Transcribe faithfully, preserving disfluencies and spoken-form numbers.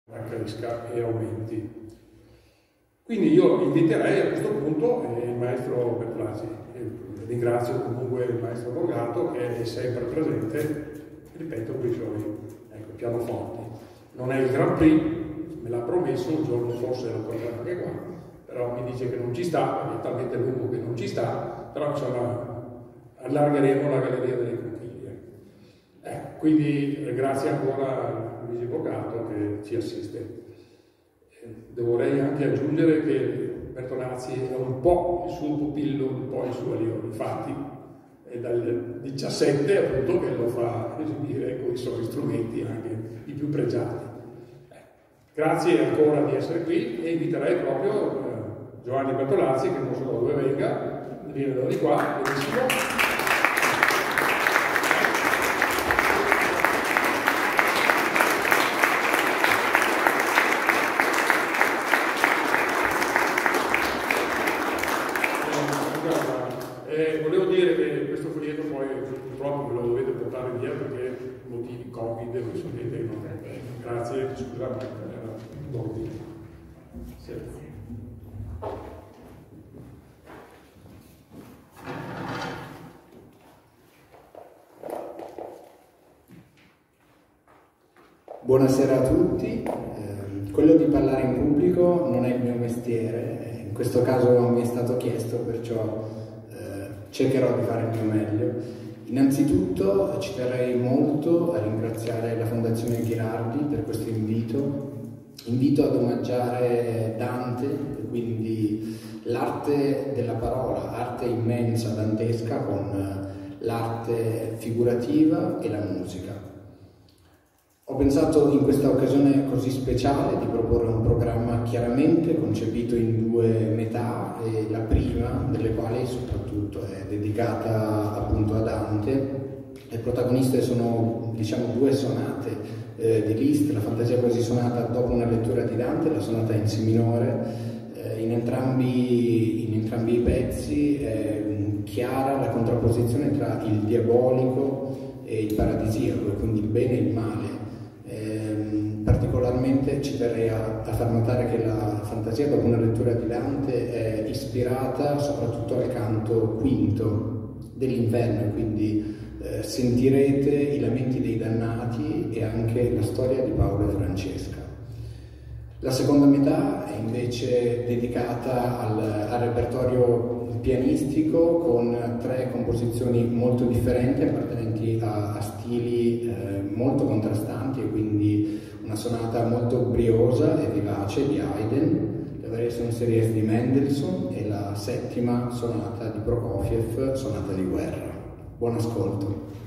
cresca e aumenti. Quindi io inviterei a questo punto il maestro Bertolazzi, ringrazio comunque il maestro Borgato che è sempre presente, ripeto, con i suoi ecco, pianoforti. Non è il Grand Prix, me l'ha promesso, un giorno forse lo porterà anche qua, però mi dice che non ci sta, è talmente lungo che non ci sta, però insomma allargheremo la galleria delle conchiglie. Eh, quindi grazie ancora a Luigi Borgato che ci assiste. Vorrei anche aggiungere che Bertolazzi è un po' il suo pupillo, un po' il suo allievo, infatti è dal diciassette appunto che lo fa esibire con i suoi strumenti anche i più pregiati. Grazie ancora di essere qui e inviterei proprio eh, Giovanni Bertolazzi, che non so da dove venga, viene da di qua, benissimo. Eh, volevo dire che questo foglietto poi purtroppo ve lo dovete portare via perché motivi Covid, lo sapete, non è. Eh, grazie, scusate, era d'ordine. Sì. Buonasera a tutti. Eh, quello di parlare in pubblico non è il mio mestiere, in questo caso mi è stato chiesto, perciò cercherò di fare il mio meglio. Innanzitutto ci terrei molto a ringraziare la Fondazione Ghirardi per questo invito, invito ad omaggiare Dante, quindi l'arte della parola, arte immensa dantesca con l'arte figurativa e la musica. Ho pensato in questa occasione così speciale di proporre un programma chiaramente concepito in due metà, e la prima delle quali soprattutto è dedicata appunto a Dante. Le protagoniste sono diciamo due sonate eh, di Liszt, la Fantasia quasi sonata dopo una lettura di Dante, la sonata in Si minore. Eh, in, entrambi, in entrambi i pezzi è chiara la contrapposizione tra il diabolico e il paradisiaco, e quindi il bene e il male. Eh, particolarmente ci terrei a, a far notare che la Fantasia dopo una lettura di Dante è ispirata soprattutto al canto quinto dell'Inferno, e quindi eh, sentirete i lamenti dei dannati e anche la storia di Paolo e Francesca. La seconda metà è invece dedicata al, al repertorio pianistico, con tre composizioni molto differenti appartenenti a, a stili eh, molto contrastanti, e quindi una sonata molto briosa e vivace di Haydn, la Variation Series di Mendelssohn e la settima sonata di Prokofiev, sonata di guerra. Buon ascolto.